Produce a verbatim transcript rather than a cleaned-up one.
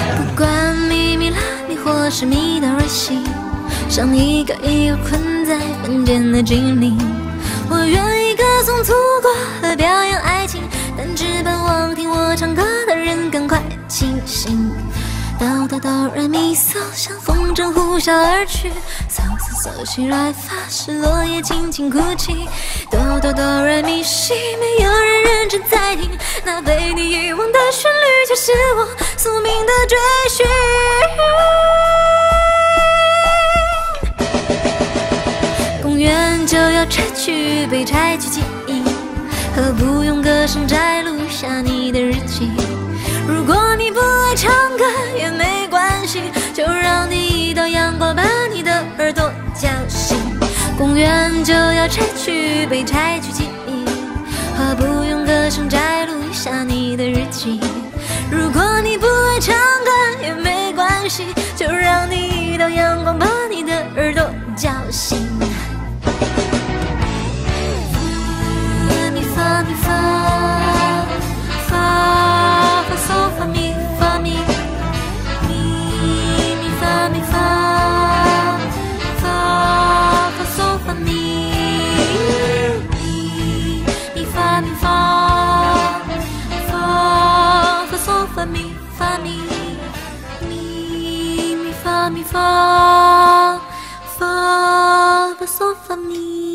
不管咪咪啦咪或是咪哆瑞西，像一个一个困在凡间的精灵，我愿意歌颂祖国和表扬爱情，但只盼望听我唱歌的人赶快清醒。哆哆哆来咪嗦，像风筝呼啸而去，嗦嗦嗦起来发是落叶轻轻哭泣。哆哆哆来咪西，没有人认真在听，那被你遗忘的旋律，就是我宿命的追寻。公园就要拆去，被拆去记忆，何不用歌声摘录下你的日记？如果你不爱唱歌也没关系，就让第一道阳光把你的耳朵叫醒。公园就要拆去，被拆去记忆，何不用歌声摘录下你的日记？如果你不爱唱歌也没关系，就让第一道阳光把你的耳朵叫醒。咪发咪发发发嗦发咪发咪咪咪发咪发发发嗦发咪咪咪发咪发发发嗦发咪发咪咪咪发咪发发发嗦发咪。